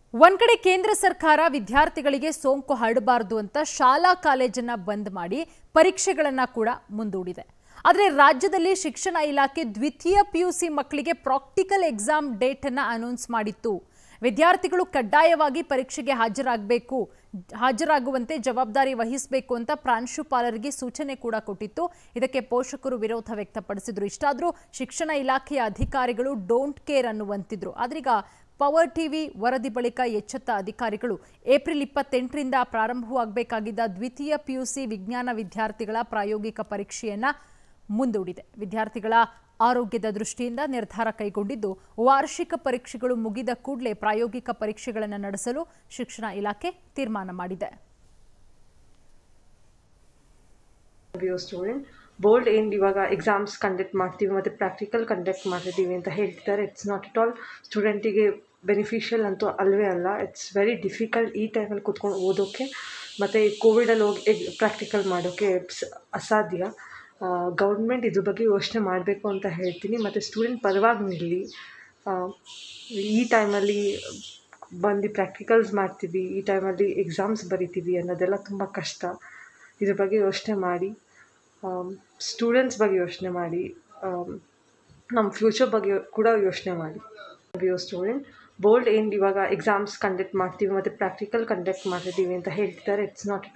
ಒಂದ್ ಕಡೆ ಕೇಂದ್ರ ಸರ್ಕಾರ ವಿದ್ಯಾರ್ಥಿಗಳಿಗೆ ಸೋಂಕು ಹರಡಬಾರದು ಅಂತ ಶಾಲಾ ಕಾಲೇಜನ್ನ ಬಂದ್ ಮಾಡಿ ಪರೀಕ್ಷೆಗಳನ್ನ ಕೂಡ ಮುಂದೂಡಿದೆ. ಆದರೆ ರಾಜ್ಯದಲ್ಲಿ ಶಿಕ್ಷಣ ಇಲಾಖೆ ದ್ವಿತೀಯ ಪಿಯುಸಿ ಮಕ್ಕಳಿಗೆ ಪ್ರಾಕ್ಟಿಕಲ್ ಎಕ್ಸಾಮ್ ಡೇಟ್ ಅನ್ನು ಅನೌನ್ಸ್ ಮಾಡಿತ್ತು. ವಿದ್ಯಾರ್ಥಿಗಳು ಕಡ್ಡಾಯವಾಗಿ ಪರೀಕ್ಷೆಗೆ ಹಾಜರಾಗುವಂತೆ ಜವಾಬ್ದಾರಿ ವಹಿಸಬೇಕು ಅಂತ ಪ್ರಾಂಶುಪಾಲರಿಗೆ ಸೂಚನೆ ಕೂಡ ಕೊಟ್ಟಿತ್ತು. ಇದಕ್ಕೆ ಪೋಷಕರು ವಿರೋಧ ವ್ಯಕ್ತಪಡಿಸಿದ್ರು. ಇಷ್ಟಾದರೂ ಶಿಕ್ಷಣ ಇಲಾಖೆಯ ಅಧಿಕಾರಿಗಳು ಡೋಂಟ್ ಕೇರ್ ಅನ್ನುವಂತಿದ್ರು. ಆದ್ರೀಗ ಪವರ್ ಟಿವಿ ವರದಿ ಬಳಿಕ ಎಚ್ಚೆತ್ತ ಅಧಿಕಾರಿಗಳು ಏಪ್ರಿಲ್ 28ರಿಂದ ಪ್ರಾರಂಭವಾಗಬೇಕಾಗಿದ್ದ ದ್ವಿತೀಯ ಪಿಯುಸಿ ವಿಜ್ಞಾನ ವಿದ್ಯಾರ್ಥಿಗಳ ಪ್ರಾಯೋಗಿಕ ಪರೀಕ್ಷೆಯನ್ನ ಮುಂದೂಡಿದೆ. ವಿದ್ಯಾರ್ಥಿಗಳ ಆರೋಗ್ಯದ ದೃಷ್ಟಿಯಿಂದ ನಿರ್ಧಾರ ಕೈಗೊಂಡಿದ್ದು, ವಾರ್ಷಿಕ ಪರೀಕ್ಷೆಗಳು ಮುಗಿದ ಕೂಡಲೇ ಪ್ರಾಯೋಗಿಕ ಪರೀಕ್ಷೆಗಳನ್ನು ನಡೆಸಲು ಶಿಕ್ಷಣ ಇಲಾಖೆ ತೀರ್ಮಾನ ಮಾಡಿದೆ. ಬೋರ್ಡ್ ಏನು ಇವಾಗ ಎಕ್ಸಾಮ್ಸ್ ಕಂಡಕ್ಟ್ ಮಾಡ್ತೀವಿ ಮತ್ತು ಪ್ರಾಕ್ಟಿಕಲ್ ಕಂಡಕ್ಟ್ ಮಾಡ್ತಿದ್ದೀವಿ ಅಂತ ಹೇಳ್ತಿದ್ದಾರೆ. ಇಟ್ಸ್ ನಾಟ್ ಅಟ್ ಆಲ್ ಸ್ಟೂಡೆಂಟಿಗೆ ಬೆನಿಫಿಷಿಯಲ್ ಅಂತೂ ಅಲ್ಲವೇ ಅಲ್ಲ. ಇಟ್ಸ್ ವೆರಿ ಡಿಫಿಕಲ್ಟ್ ಈ ಟೈಮಲ್ಲಿ ಕೂತ್ಕೊಂಡು ಓದೋಕ್ಕೆ ಮತ್ತು ಕೋವಿಡಲ್ಲಿ ಹೋಗಿ ಪ್ರಾಕ್ಟಿಕಲ್ ಮಾಡೋಕ್ಕೆ ಅಸಾಧ್ಯ. ಗೌರ್ಮೆಂಟ್ ಇದ್ರ ಬಗ್ಗೆ ಯೋಚನೆ ಮಾಡಬೇಕು ಅಂತ ಹೇಳ್ತೀನಿ. ಮತ್ತು ಸ್ಟೂಡೆಂಟ್ ಪರವಾಗಿ ನಿಲ್ಲಿ. ಈ ಟೈಮಲ್ಲಿ ಬಂದು ಪ್ರಾಕ್ಟಿಕಲ್ಸ್ ಮಾಡ್ತೀವಿ, ಈ ಟೈಮಲ್ಲಿ ಎಕ್ಸಾಮ್ಸ್ ಬರಿತೀವಿ ಅನ್ನೋದೆಲ್ಲ ತುಂಬ ಕಷ್ಟ. ಇದ್ರ ಬಗ್ಗೆ ಯೋಚನೆ ಮಾಡಿ, ಸ್ಟೂಡೆಂಟ್ಸ್ ಬಗ್ಗೆ ಯೋಚನೆ ಮಾಡಿ, ನಮ್ಮ ಫ್ಯೂಚರ್ ಬಗ್ಗೆ ಕೂಡ ಯೋಚನೆ ಮಾಡಿ. ಬೋರ್ಡ್ ಏನು ಇವಾಗ ಎಕ್ಸಾಮ್ಸ್ ಕಂಡಕ್ಟ್ ಮಾಡ್ತೀವಿ ಮತ್ತು ಪ್ರಾಕ್ಟಿಕಲ್ ಕಂಡಕ್ಟ್ ಮಾಡ್ತಿದ್ದೀವಿ ಅಂತ ಹೇಳ್ತಿದ್ದಾರೆ. It's not